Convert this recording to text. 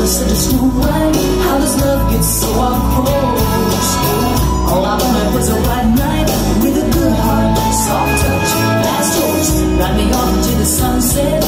said to Snow White, how does love get so off course? All I wanted was a white knight with a good heart, soft touch, fast horse, ride me off into the sunset.